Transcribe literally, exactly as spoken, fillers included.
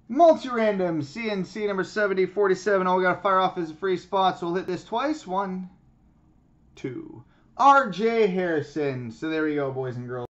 Multi-random C N C number seventy forty-seven. All we got to fire off is a free spot, so we'll hit this twice. One, two. R J Harrison. So there we go, boys and girls.